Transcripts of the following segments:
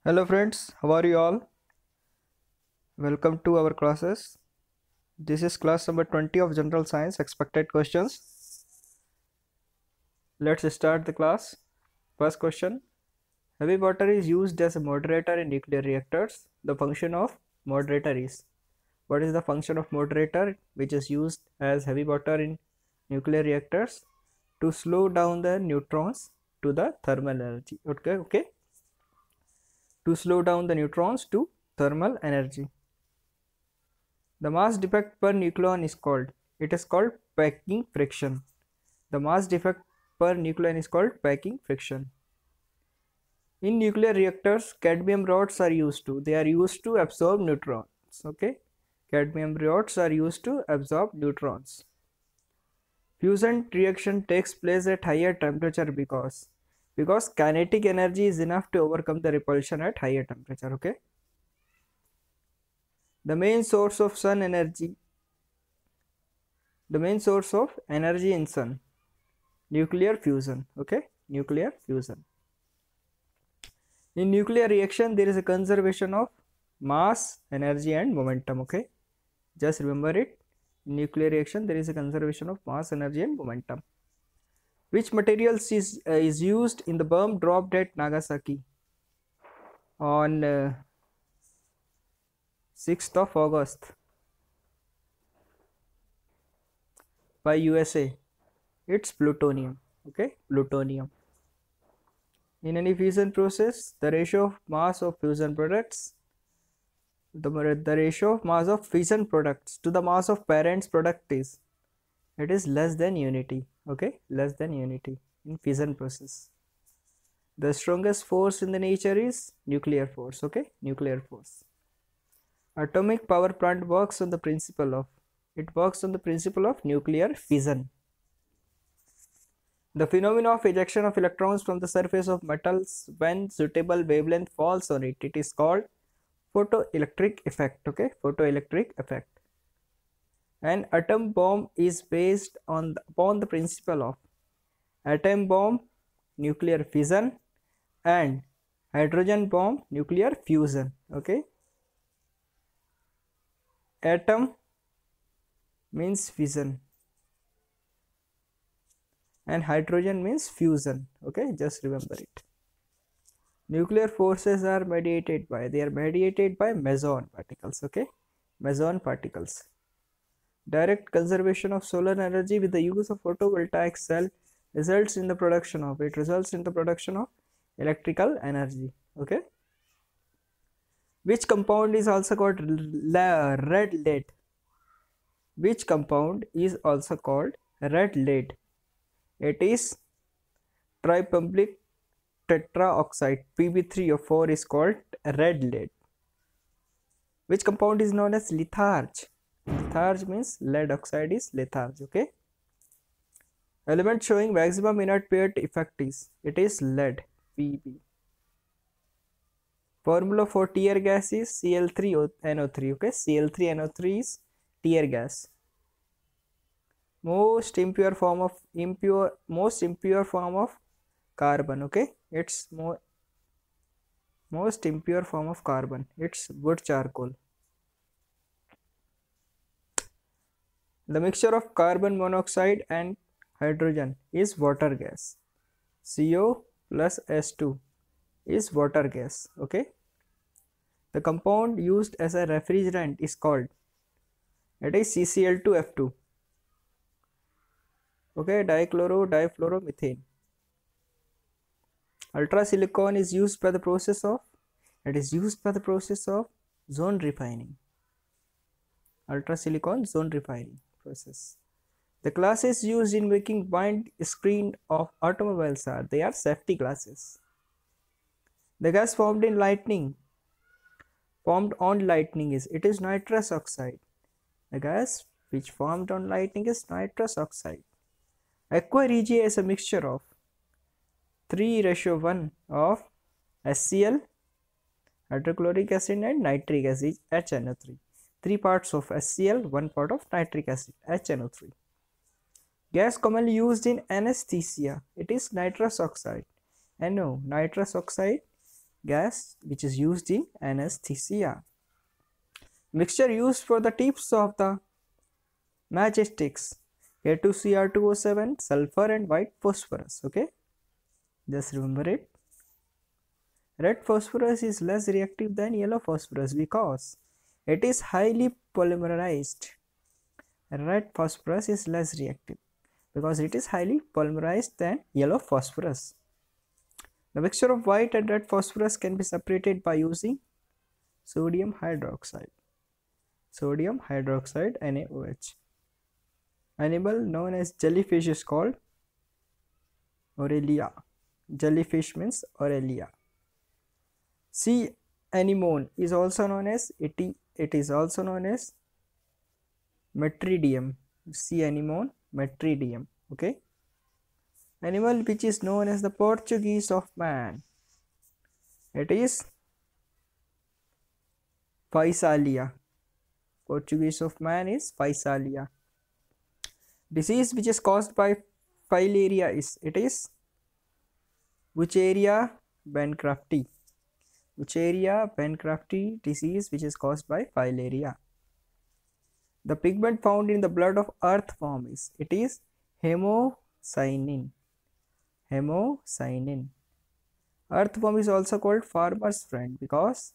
Hello friends, how are you all? Welcome to our classes. This is class number 20 of General Science expected questions. Let's start the class. First question. Heavy water is used as a moderator in nuclear reactors. The function of moderator is. What is the function of moderator which is used as heavy water in nuclear reactors? To slow down the neutrons to the thermal energy. Okay. To slow down the neutrons to thermal energy. The mass defect per nucleon is called. It is called packing friction. The mass defect per nucleon is called packing friction. In nuclear reactors, cadmium rods are used to. They are used to absorb neutrons. Okay, cadmium rods are used to absorb neutrons. Fusion reaction takes place at higher temperature because kinetic energy is enough to overcome the repulsion at higher temperature. Okay. The main source of energy in sun, nuclear fusion. Okay, nuclear fusion. In nuclear reaction there is a conservation of mass, energy and momentum. Okay, just remember it. In nuclear reaction there is a conservation of mass, energy and momentum. Which materials is used in the bomb dropped at Nagasaki on 6th of August by USA? It's plutonium. Okay, plutonium. In any fusion process, the ratio of mass of fusion products, the ratio of mass of fission products to the mass of parents product is, it is less than unity. Okay, less than unity in fission process. The strongest force in the nature is nuclear force. Okay, nuclear force. Atomic power plant works on the principle of, nuclear fission. The phenomenon of ejection of electrons from the surface of metals when suitable wavelength falls on it, it is called photoelectric effect. Okay, photoelectric effect. An atom bomb is based upon the principle of atom bomb, nuclear fission, and hydrogen bomb, nuclear fusion. Okay, atom means fission and hydrogen means fusion. Okay, just remember it. Nuclear forces are mediated by meson particles. Okay, meson particles. Direct conservation of solar energy with the use of photovoltaic cell results in the production of electrical energy. Okay. Which compound is also called red lead? Which compound is also called red lead? It is tripublic tetraoxide. Pb3O4 is called red lead. Which compound is known as litharge? Litharge means lead oxide is litharge. Okay. Element showing maximum inert paired effect is, it is lead, Pb. Formula for tear gas is Cl3NO3. Okay, Cl3NO3 is tear gas. Most impure form of carbon. Okay, it's most impure form of carbon. It's wood charcoal. The mixture of carbon monoxide and hydrogen is water gas. CO plus S2 is water gas. Okay. The compound used as a refrigerant is called, it is CCl2F2. Okay, difluoromethane. Ultrasilicon is used by the process of, zone refining. Ultrasilicon zone refining process. The glasses used in making wind screen of automobiles they are safety glasses. The gas formed on lightning is, it is nitrous oxide. The gas which formed on lightning is nitrous oxide. Aqua regia is a mixture of 3:1 of HCl, hydrochloric acid and nitric acid, HNO3. 3 parts of HCl, 1 part of nitric acid, HNO3. Gas commonly used in anesthesia, it is nitrous oxide. NO, nitrous oxide gas which is used in anesthesia. Mixture used for the tips of the matchsticks, A2Cr2O7, sulfur and white phosphorus. Okay, just remember it. Red phosphorus is less reactive than yellow phosphorus because it is highly polymerized. Red phosphorus is less reactive because it is highly polymerized than yellow phosphorus. The mixture of white and red phosphorus can be separated by using sodium hydroxide. Sodium hydroxide NaOH. Animal known as jellyfish is called Aurelia. Jellyfish means Aurelia. Sea anemone is also known as it is also known as Metridium. Sea anemone, Metridium. Okay. Animal which is known as the Portuguese of man. It is Physalia. Portuguese of man is Physalia. Disease which is caused by filaria is Wucheria bancrofti. Wucheria bancrofti disease which is caused by filaria. The pigment found in the blood of earthworm is hemocyanin. Hemocyanin. Earthworm is also called farmer's friend because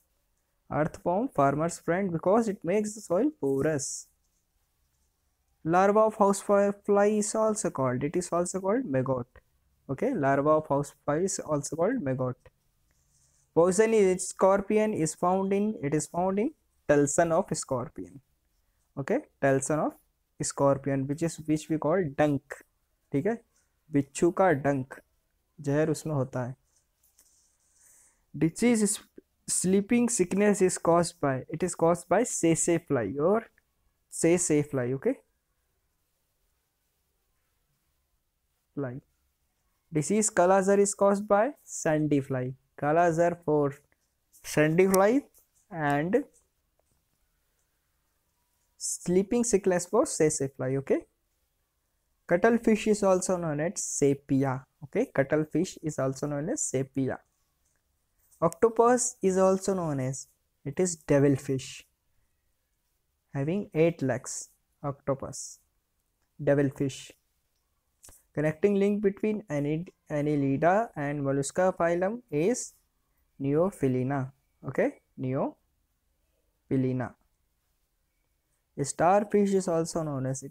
it makes the soil porous. Larva of housefly is also called. It is also called maggot. Okay, larva of housefly is also called maggot. Poison in scorpion is found in telson of scorpion. Okay, telson of scorpion which we call डंक. ठीक है, बिच्छू का डंक जहर उसमें होता है. Disease sleeping sickness is caused by sese fly or sese fly. Okay, fly. Disease Kala Azar is caused by sandy fly. Kala Azar for sandy fly and sleeping sickness for sese fly. Okay. Cuttlefish is also known as sepia. Okay, cuttlefish is also known as sepia. Octopus is also known as devilfish, having 8 legs. Octopus, devilfish. Connecting link between Annelida and mollusca phylum is Neophilina. Okay, Neophilina. Starfish is also known as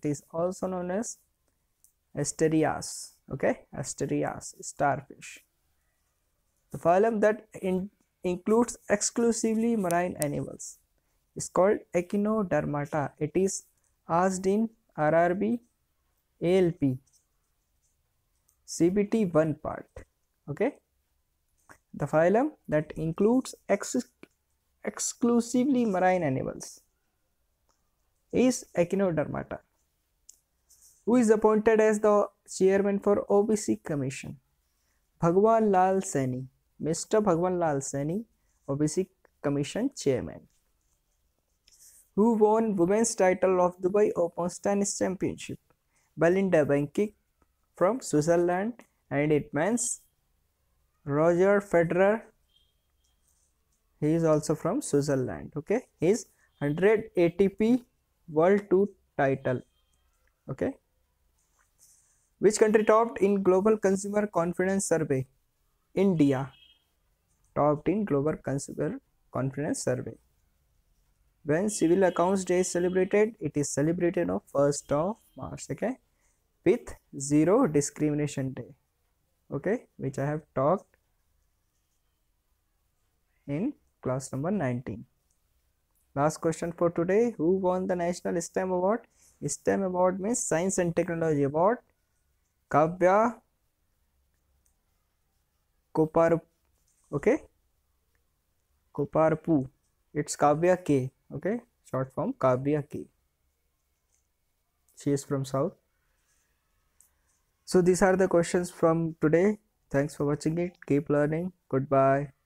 Asterias. Okay, Asterias, starfish. The phylum that includes exclusively marine animals is called Echinodermata. It is asked in RRB, ALP, CBT 1 part. Okay, the phylum that includes exclusively marine animals is Echinodermata. Who is appointed as the chairman for OBC Commission? Bhagwan Lal Saini. Mr. Bhagwan Lal Saini, OBC Commission Chairman. Who won women's title of Dubai Open Tennis Championship? Belinda Bencic from Switzerland, and it means Roger Federer. He is also from Switzerland. Okay, his 100 ATP World Tour title. Okay. Which country topped in Global Consumer Confidence Survey? India topped in Global Consumer Confidence Survey. When Civil Accounts Day is celebrated, it is celebrated on 1st of March. Okay, with Zero Discrimination Day. Okay, which I have talked in class number 19. Last question for today. Who won the National STEM Award? STEM Award means Science and Technology Award. Kavya Koparu. Okay, Koparpu. It's Kavya K. Okay, short form Kavya K. She is from South. So these are the questions from today. Thanks for watching it. Keep learning. Goodbye.